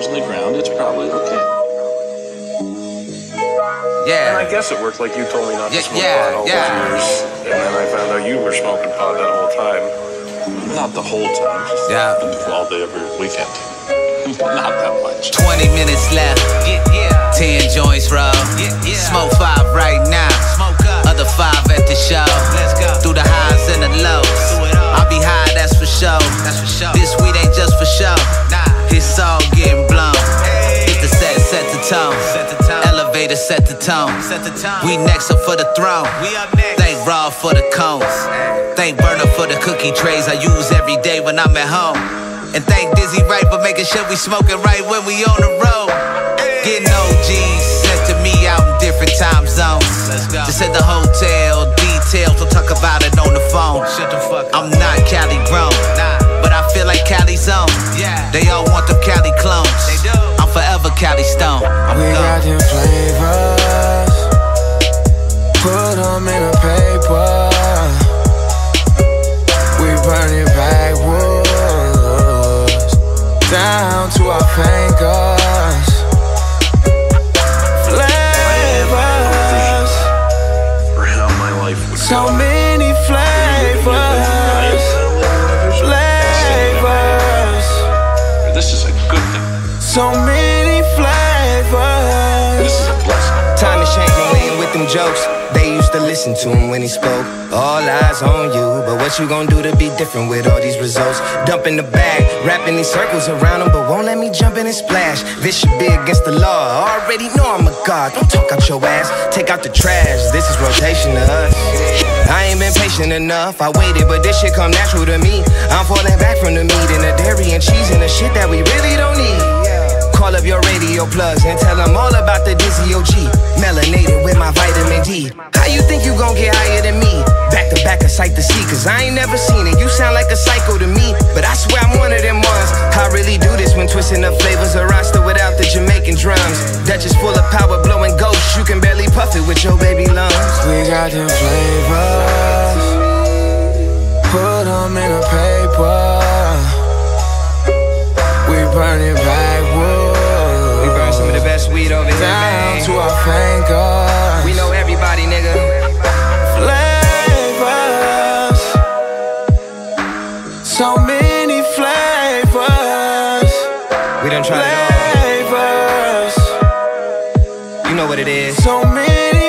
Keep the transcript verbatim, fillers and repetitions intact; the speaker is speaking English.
goes in the ground, it's probably okay. Yeah. And I guess it worked like you told me not to yeah, smoke yeah, pot all yeah. those years. And then I found out you were smoking pot that whole time. Not the whole time, just Yeah. all day every weekend. Not that much. twenty minutes left. Yeah, yeah. ten joints roll. Yeah, yeah. Smoke five right now. Smoke up. Other five at the show. Let's go. Through the highs and the lows. I'll be high, that's for sure. That's for sure. This weed ain't just for show. Nah. It's all getting blown. Hey. Hit the set, set the tone. Set the tone. Elevator, set the tone. Set the tone. We next up for the throne. We up next. Thank Raw for the cones. Hey. Thank Burner for the cookie trays I use every day when I'm at home. And thank Dizzy Wright for making sure we smoking right when we on the road. Getting O Gs sent to me out in different time zones. Just at the hotel, details, we'll talk about it on the phone. Shut the fuck up. I'm not Cali grown, but I feel like Cali's on. They all want them Cali clones. I'm forever Cali Stone. I'm we gone. got them flavors, put them in a paper. We burn it backwards, down to our fingers. Flavors, For how my life would so go. many flavors. Flavors, This is a good thing. so many flavors. This is a blessing. Time is changing, we ain't with them jokes. They used to listen to him when he spoke. All eyes on you, but what you gon' do to be different with all these results? Dumping the bag, wrapping these circles around him, but won't let me jump in and splash. This should be against the law. Already know I'm a god. Don't talk out your ass. Take out the trash. This is rotation to us. I ain't been patient enough. I waited, but this shit come natural to me. I'm falling back from the meat and the dairy and cheese and the shit that we really don't need. Call up your radio plugs and tell them all about the Dizzy O G. Melanated with my vitamin D. How you think you gon' get higher than me? Back to back, a sight to see, cause I ain't never seen it. You sound like a psycho to me, but I swear I'm one of them ones. I really do this when twisting up flavors. A roster without the Jamaican drums. Dutch is full of power, blowing ghosts. You can barely puff it with your baby lungs. We got them flavors, put them in a paper. We burn it backwards. We burn some of the best weed over here, down man. to our fingers. We know everybody, nigga. Flavors, so many flavors. We done tried it Flavors, all. You know what it is. so many